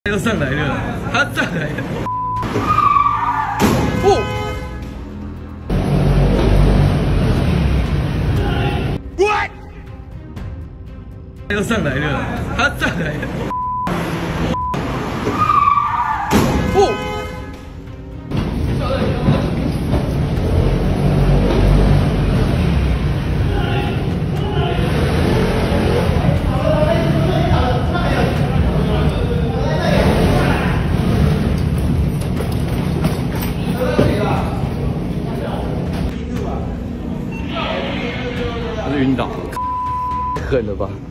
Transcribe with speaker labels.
Speaker 1: 又上来了，他上来了。
Speaker 2: 不
Speaker 1: ，What？ 又上来了，他上来了。
Speaker 2: 不。
Speaker 1: 他是晕倒，狠了吧？